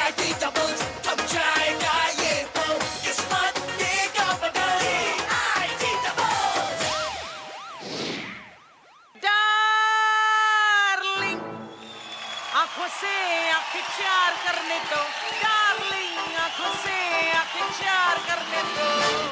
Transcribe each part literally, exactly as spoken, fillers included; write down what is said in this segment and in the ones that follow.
D doubles थम जाएगा ये पल, किस्मत देगा बदल। D doubles. डार्लिंग, आंखों से आंखें चार करने दो, डार्लिंग, आंखों से आंखें चार करने दो।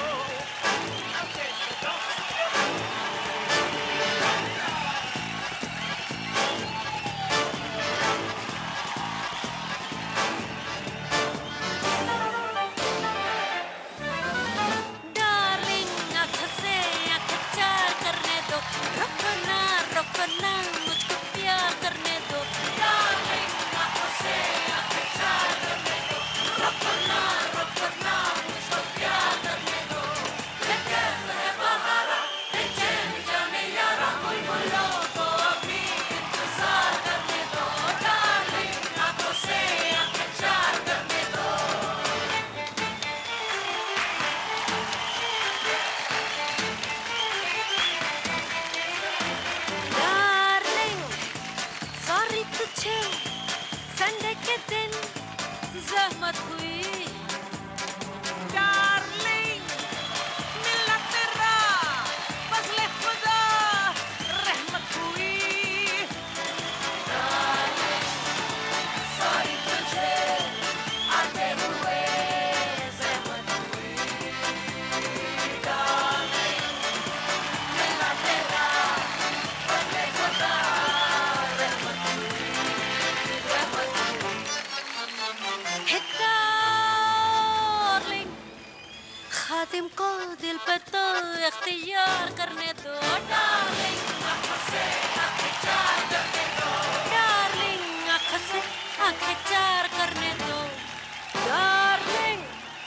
मुझको प्यार करने दो, डार्लिंग, आंखों से आंखें चार करने दो, रुको ना, रुको ना, मुझको प्यार करने दो। ये कैसे है बहारा, बेचैन जाने यारा, बुलबुलों को अभी इंतजार करने दो, डार्लिंग, आंखों से आंखें चार करने दो। तुझे संडे के दिन ज़हमत हुई, डार्लिंग, मिलना तेरा फज़ले खुदा रहमत हुई, डार्लिंग, सॉरी तुझे आते हुए ज़हमत हुई, डार्लिंग, मिलना तेरा फज़ले खुदा रहमत हुई। खातिम को दिल पे तो इख्तियार करने दो, डार्लिंग, आंखों से आंखें चार करने दो, डार्लिंग, आंखों से आंखें चार करने दो, डार्लिंग।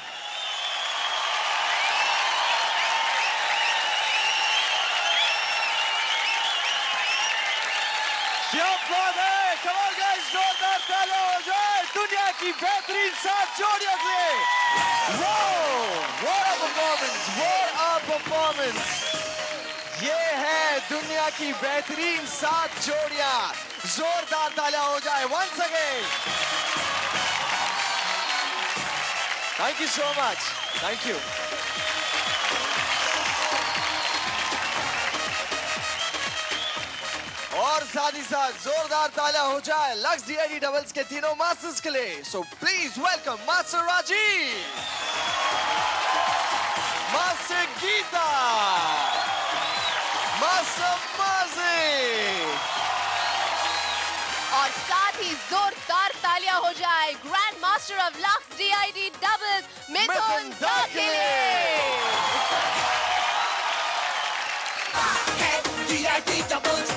क्या बात है, कमाल गाइस, जोरदार तालियां हो जाए दुनिया की बेहतरीन सात जोड़ियों के लिए। Wow, what a performance, what a performance। ये है दुनिया की बेहतरीन सात जोड़ियां, जोरदार तालियां हो जाए once again। Thank you so much, thank you। और साथ ही साथ जोरदार तालियां हो जाए Lux D I D doubles के तीनों मास्टर्स के लिए। So please welcome master Rajiv, master Geeta, master Maji, और साथ ही जोरदार तालियां हो जाए grand master of Lux D I D doubles Mithun दाखिले। D I D doubles